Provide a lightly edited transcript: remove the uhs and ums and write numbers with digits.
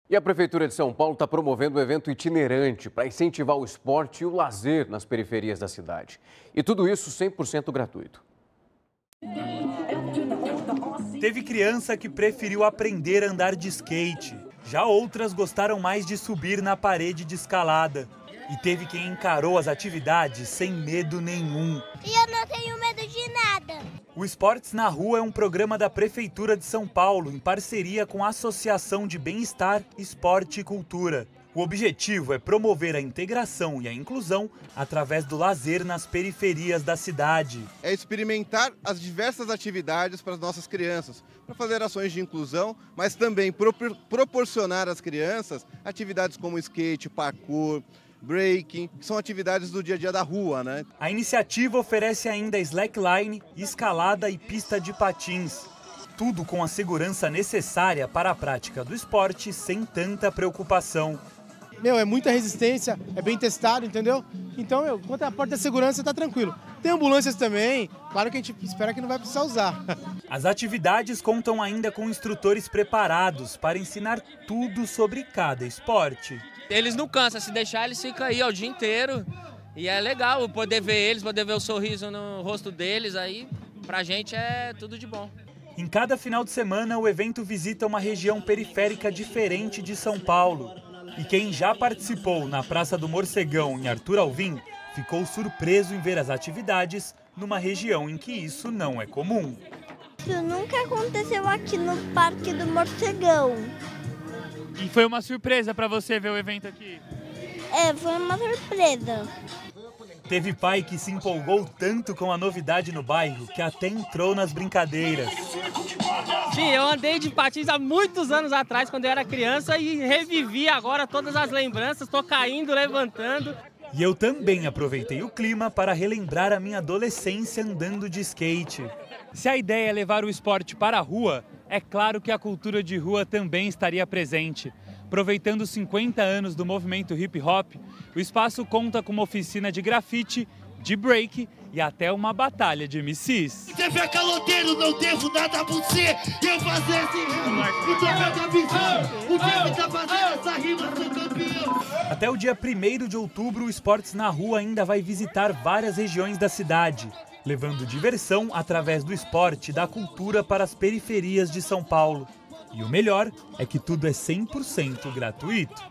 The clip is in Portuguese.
E a Prefeitura de São Paulo está promovendo um evento itinerante para incentivar o esporte e o lazer nas periferias da cidade. E tudo isso 100% gratuito. Teve criança que preferiu aprender a andar de skate. Já outras gostaram mais de subir na parede de escalada. E teve quem encarou as atividades sem medo nenhum. E eu não tenho medo de nada. O Esportes na Rua é um programa da Prefeitura de São Paulo, em parceria com a Associação de Bem-Estar, Esporte e Cultura. O objetivo é promover a integração e a inclusão através do lazer nas periferias da cidade. É experimentar as diversas atividades para as nossas crianças, para fazer ações de inclusão, mas também proporcionar às crianças atividades como skate, parkour, breaking, que são atividades do dia a dia da rua, né? A iniciativa oferece ainda slackline, escalada e pista de patins. Tudo com a segurança necessária para a prática do esporte sem tanta preocupação. É muita resistência, é bem testado, entendeu? Então, quanto à parte da segurança, tá tranquilo. Tem ambulâncias também, claro que a gente espera que não vai precisar usar. As atividades contam ainda com instrutores preparados para ensinar tudo sobre cada esporte. Eles não cansam, se deixar eles ficam aí o dia inteiro. E é legal poder ver eles, poder ver o sorriso no rosto deles, aí pra gente é tudo de bom. Em cada final de semana, o evento visita uma região periférica diferente de São Paulo. E quem já participou na Praça do Morcegão, em Arthur Alvim, ficou surpreso em ver as atividades numa região em que isso não é comum. Isso nunca aconteceu aqui no Parque do Morcegão. E foi uma surpresa para você ver o evento aqui? Foi uma surpresa. Teve pai que se empolgou tanto com a novidade no bairro que até entrou nas brincadeiras. Sim, eu andei de patins há muitos anos atrás, quando eu era criança, e revivi agora todas as lembranças, estou caindo, levantando. E eu também aproveitei o clima para relembrar a minha adolescência andando de skate. Se a ideia é levar o esporte para a rua, é claro que a cultura de rua também estaria presente. Aproveitando os 50 anos do movimento hip hop, o espaço conta com uma oficina de grafite, de break e até uma batalha de MCs. Você vê caloteiro, não devo nada a você. Eu fazer esse rima, o troféu da visão. O time tá fazendo essa rima, sou campeão. Até o dia 1º de outubro, o Esportes na Rua ainda vai visitar várias regiões da cidade, levando diversão através do esporte e da cultura para as periferias de São Paulo. E o melhor é que tudo é 100% gratuito.